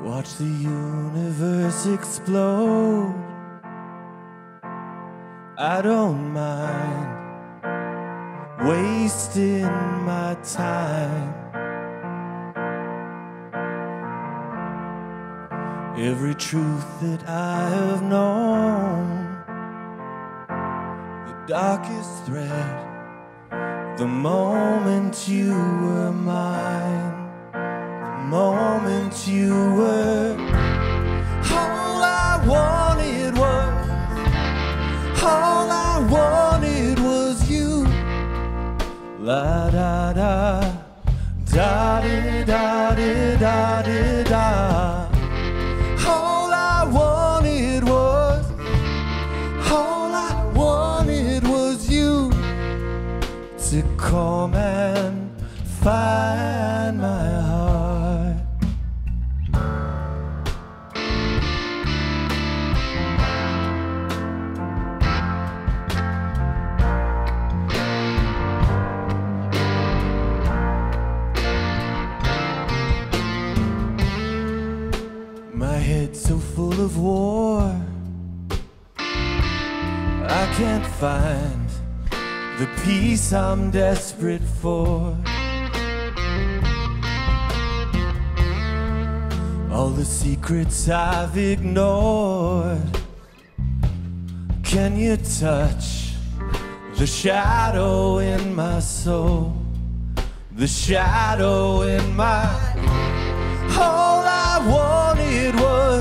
Watch the universe explode. I don't mind wasting my time. Every truth that I have known, the darkest thread, the moment you were mine, the moment you were. All I wanted was you. La da da, da di da di da di da. All I wanted was you to come and find my heart. My head's so full of war, I can't find the peace I'm desperate for. All the secrets I've ignored. Can you touch the shadow in my soul? The shadow in my... All I wanted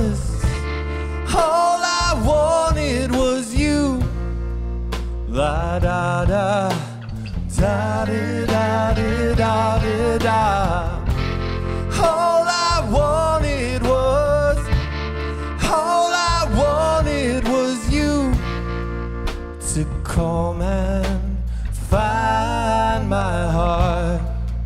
was you. La da da, da di da di da di da. All I wanted was you to come and find my heart.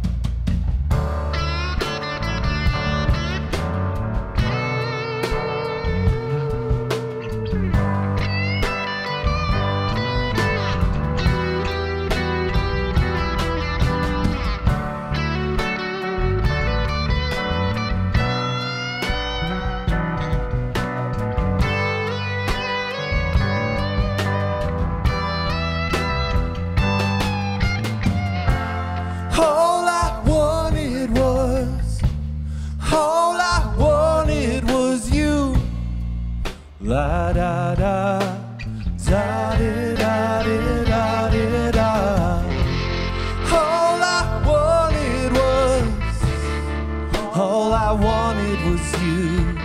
La da da, da di da di da di da. All I wanted was you.